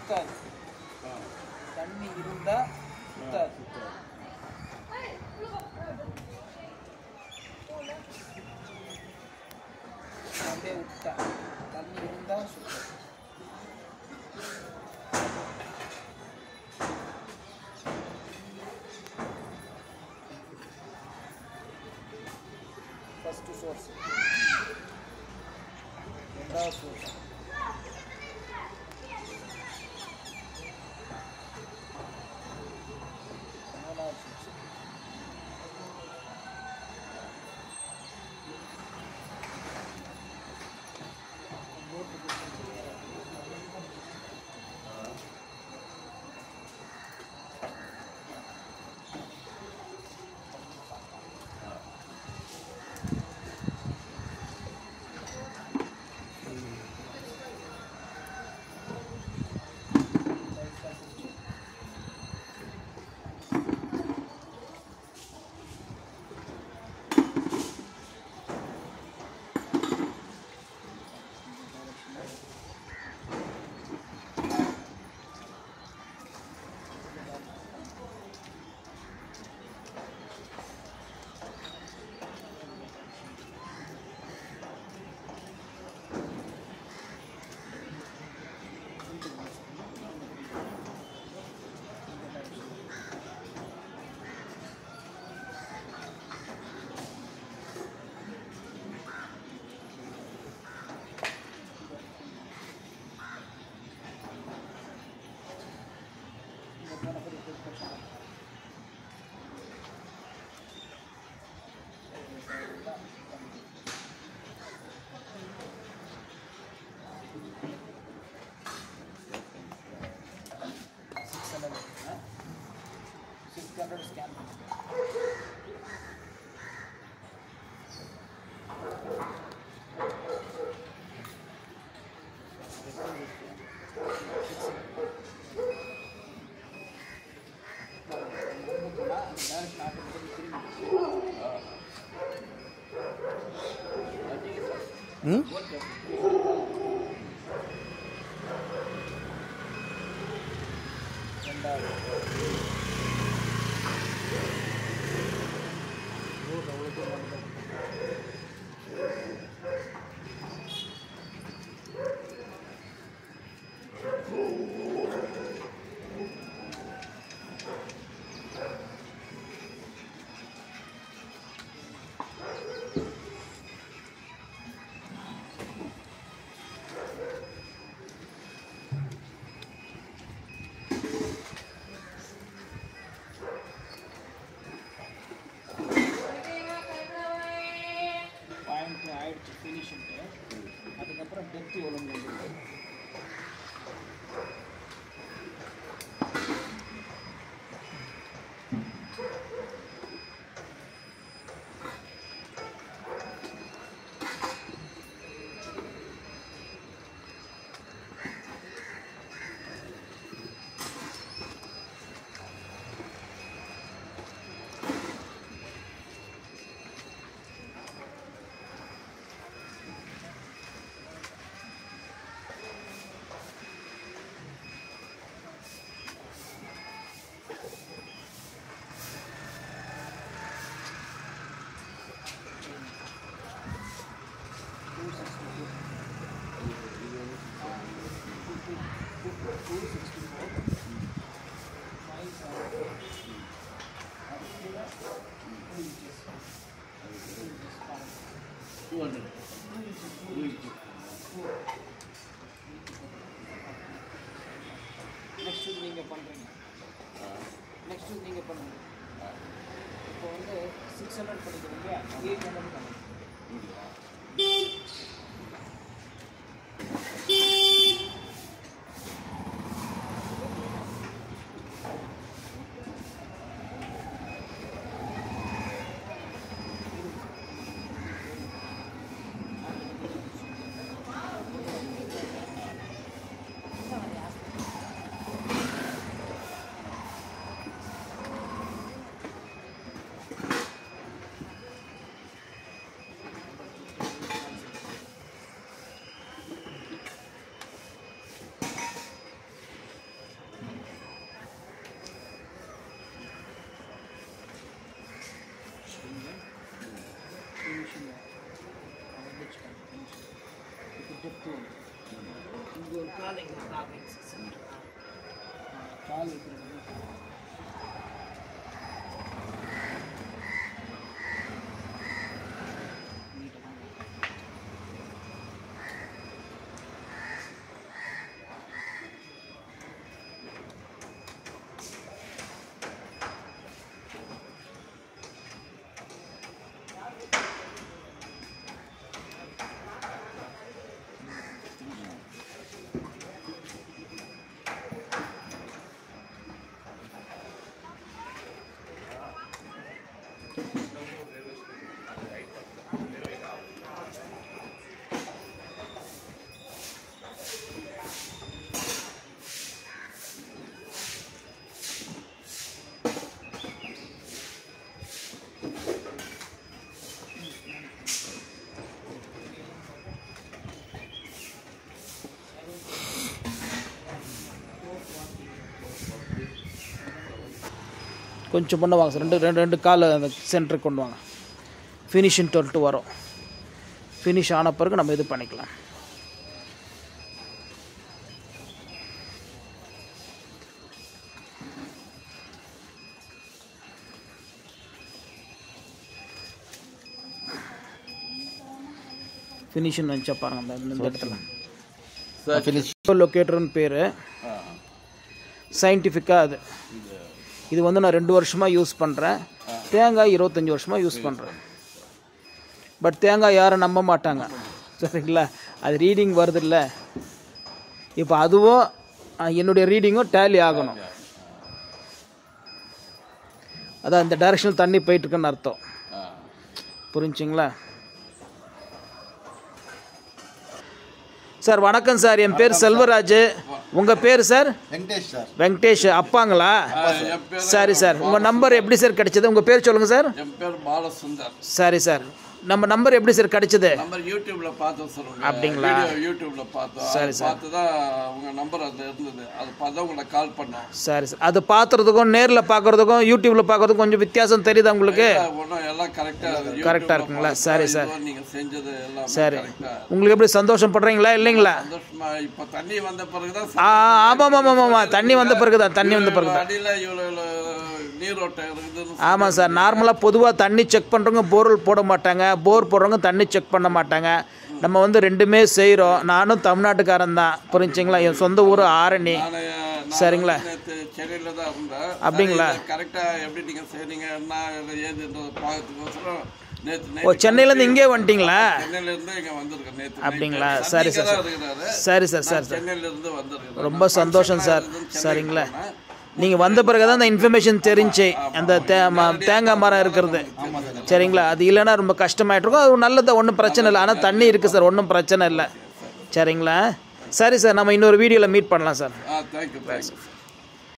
சுத்தாது. தண்ணி இருந்தா சுத்தாது. அப்படியே விட்டா தண்ணி இருந்தா சுத்தாது. ஃபர்ஸ்ட் சோர்ஸ், ரெண்டாவது சோர்ஸ், மூணாவது சோர்ஸ். Scan. அதுக்கப்புறம் டெப்த் ஒழுங்கு நெக்ஸ்ட் நீங்கள் பண்ணுறீங்க. நெக்ஸ்ட் நீங்கள் பண்ணுங்க. இப்போ வந்து 600 படிக்கிறீங்க, 800 பண்ணுங்க. கால் வைக்கிறது கொஞ்சம் பண்ண வாங்க சார். ரெண்டு கால் அந்த சென்டருக்கு கொண்டு வாங்க. ஃபினிஷிங் தொட்டு வரும். ஃபினிஷ் ஆன பிறகு நம்ம இது பண்ணிக்கலாம். ஃபினிஷிங் வச்சா பாருங்க இந்த இடத்துல லொக்கேட்டர்னு பேர். சயின்டிஃபிக்காக அது இது வந்து நான் 2 வருஷமாக யூஸ் பண்ணுறேன். தேங்காய் 25 வருஷமாக யூஸ் பண்ணுறேன். பட் தேங்காய் யாரும் நம்ப மாட்டாங்க சரிங்களா. அது ரீடிங் வருது இல்லை. இப்போ அதுவும் என்னுடைய ரீடிங்கும் டேலி ஆகணும். அதான் இந்த டைரெக்ஷனில் தண்ணி போயிட்டுருக்குன்னு அர்த்தம். புரிஞ்சுங்களா சார்? வணக்கம் சார், என் பேர் செல்வராஜ். உங்கள் பேர் சார்? வெங்கடேஷ் சார். வெங்கடேஷ் அப்பாங்களா? சரி சார். உங்கள் நம்பர் எப்படி சார் கிடைச்சது? உங்கள் பேர் சொல்லுங்கள் சார். என் பேர் பாலசுந்தர். சரி சார். நம்ம நம்பர் எப்படி சார் கிடைச்சது? நம்பர் யூடியூப்ல பார்த்தோம் சார். அப்படிங்களா? யூடியூப்ல பார்த்தோம். சரி சார். பார்த்து தான் உங்க நம்பர் அதுல இருந்தது. அது பார்த்து உங்களை கால் பண்ணோம். சரி சார். அது பார்த்துறதுக்கும் நேரில் பார்க்குறதுக்கும் யூடியூப்ல பார்க்குறதுக்கும் கொஞ்சம் வித்தியாசம் தெரியுதா உங்களுக்கு? ஒன்றும் எல்லாம் கரெக்டாக இருக்குங்களா? சரி சார். நீங்க செஞ்சது எல்லாம் சரி. உங்களுக்கு எப்படி சந்தோஷப்படுறீங்களா இல்லைங்களா? சந்தோஷமா. இப்போ தண்ணி வந்த பிறகுதான். ஆமாம் தண்ணி வந்த பிறகு தான். அடியில் இவ்வளோ நீரோட்டம் இருக்குதுன்னு. ஆமாம் சார். நார்மலாக பொதுவாக தண்ணி செக் பண்ணுறவங்க போர்வெல் போட மாட்டாங்க. போர் போடுறவங்க தண்ணி செக் பண்ண மாட்டாங்க. நம்ம வந்து ரெண்டுமே செய்கிறோம். நானும் தமிழ்நாட்டுக்காரன் தான். புரிஞ்சுங்களா? என் சொந்த ஊர் ஆரணி. சரிங்களா? சென்னையில் தான் இருந்தேன். அப்படிங்களா? கரெக்டாக எப்படி நீங்கள் செய்றீங்க என்ன ஏதுன்றது பார்க்கறதுக்கோசரம் சென்னையிலேருந்து இங்கே வந்துட்டீங்களா? சென்னையிலேருந்து இங்கே வந்திருக்கேன் நேற்று. அப்படிங்களா? சரி சார். சரி சார். சரி சார். சென்னையிலேருந்து வந்திருக்கேன். ரொம்ப சந்தோஷம் சார். சரிங்களா? நீங்கள் வந்த பிறகு தான் அந்த இன்ஃபர்மேஷன் தெரிஞ்சு அந்த தேங்காய் மரம் இருக்கிறது. சரிங்களா? அது இல்லைன்னா ரொம்ப கஷ்டமாயிட்ருக்கும். அது நல்லது, ஒன்றும் பிரச்சனை இல்லை. ஆனால் தண்ணி இருக்குது சார், ஒன்றும் பிரச்சனை இல்லை. சரிங்களா? சரி சார். நம்ம இன்னொரு வீடியோவில் மீட் பண்ணலாம் சார். தேங்க்யூ.